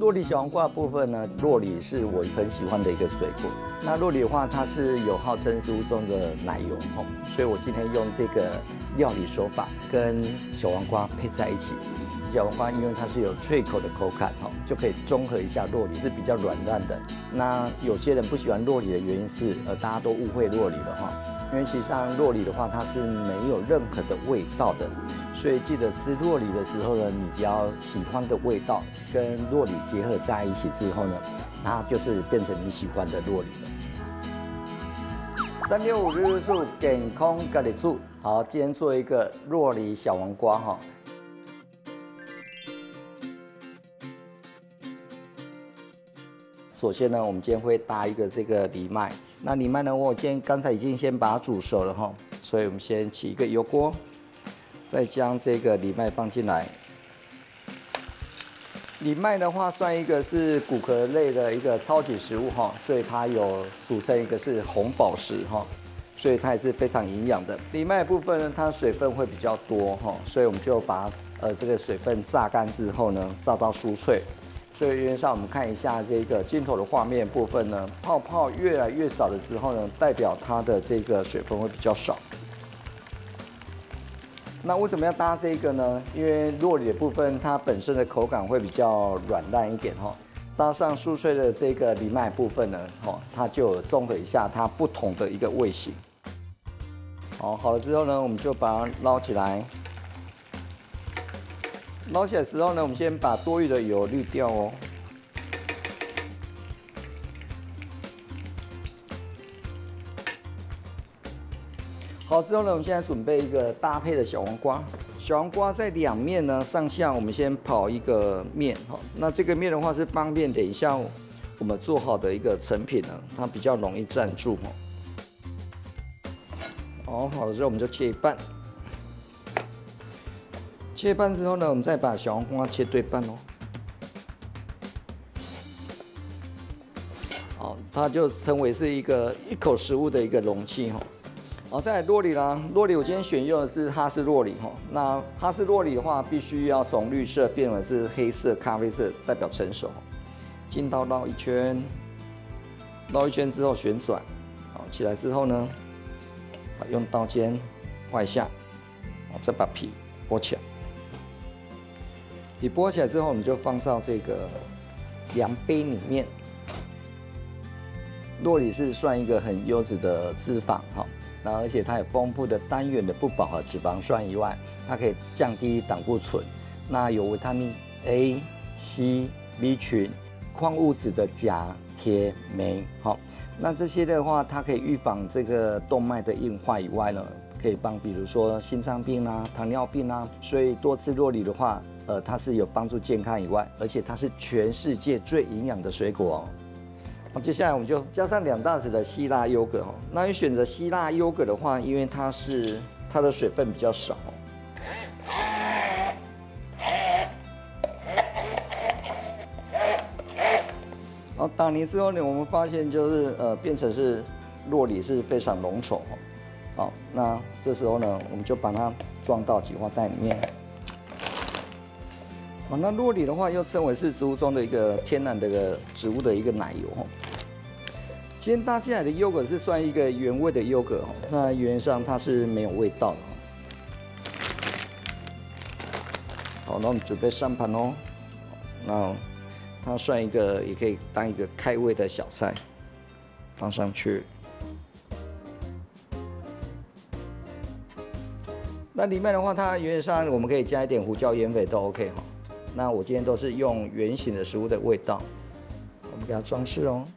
酪梨小黄瓜的部分呢，酪梨是我很喜欢的一个水果。那酪梨的话，它是有号称植物中的奶油哦，所以我今天用这个料理手法跟小黄瓜配在一起。小黄瓜因为它是有脆口的口感哈，就可以中和一下酪梨是比较软烂的。那有些人不喜欢酪梨的原因是，大家都误会酪梨了哈，因为其实上酪梨的话，它是没有任何的味道的。所以记得吃酪梨的时候呢，你只要喜欢的味道跟酪梨结合在一起之后呢，它就是变成你喜欢的酪梨了。365日日素，健康咖喱素。好，今天做一个酪梨小黄瓜哈。首先呢，我们今天会搭一个这个藜麦。那藜麦呢，我今天刚才已经先把它煮熟了哈，所以我们先起一个油锅。再将这个藜麦放进来。藜麦的话，算一个是骨骼类的一个超级食物哈，所以它有俗称一个是红宝石哈，所以它也是非常营养的。藜麦的部分呢，它水分会比较多哈，所以我们就把这个水分榨干之后呢，榨到酥脆。所以原则上我们看一下这个镜头的画面部分呢，泡泡越来越少的时候呢，代表它的这个水分会比较少。那为什么要搭这个呢？因为酪梨的部分它本身的口感会比较软烂一点哈，搭上酥脆的这个藜麦部分呢，它就有综合一下它不同的一个味型。好了之后呢，我们就把它捞起来。捞起来的时候呢，我们先把多余的油滤掉哦。好之后呢，我们现在准备一个搭配的小黄瓜。小黄瓜在两面呢上下，我们先跑一个面哈。那这个面的话是方便等一下我们做好的一个成品呢，它比较容易站住哦。好了之后我们就切一半。切一半之后呢，我们再把小黄瓜切对半哦。好，它就成为是一口食物的一个容器哈。好，再来酪梨啦。酪梨我今天选用的是哈士酪梨哈。那哈士酪梨的话，必须要从绿色变为是黑色、咖啡色，代表成熟。进刀绕一圈，绕一圈之后旋转，好起来之后呢，用刀尖划一下，再把皮剥起来。皮剥起来之后，我们就放上这个量杯里面。酪梨是算一个很优质的脂肪哈。那而且它有丰富的单元的不饱和脂肪酸以外，它可以降低胆固醇。那有维他命 A、C、B 群、矿物质的钾、铁、镁。好，那这些的话，它可以预防这个动脉的硬化以外呢，可以帮比如说心脏病啊、糖尿病啊。所以多吃酪梨的话，它是有帮助健康以外，而且它是全世界最营养的水果哦。好，接下来我们就加上2大匙的希腊优格哦。那你选择希腊优格的话，因为它的水分比较少哦。然后打泥之后呢，我们发现就是变成是酪梨是非常浓稠哦。好，那这时候呢，我们就把它装到挤花袋里面。好，那酪梨的话又称为是植物中的一个天然的一个植物的一个奶油哦。今天搭进来的优格是算一个原味的优格哦，那原则上它是没有味道的。好，那我们准备上盘哦。那它算一个，也可以当一个开胃的小菜，放上去。那里面的话，它原则上我们可以加一点胡椒盐粉都 OK 哈。那我今天都是用圆形的食物的味道，我们给它装饰哦。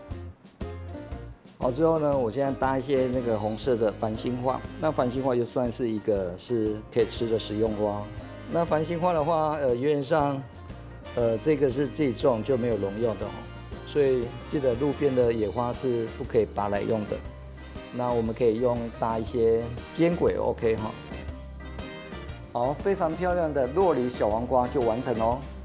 好之后呢，我现在搭一些那个红色的繁星花，那繁星花就算是一个是可以吃的食用花。那繁星花的话，原则上，这个是自己种就没有农药的哦，所以记得路边的野花是不可以拔来用的。那我们可以用搭一些坚果 OK 哈。好，非常漂亮的酪梨小黄瓜就完成喽。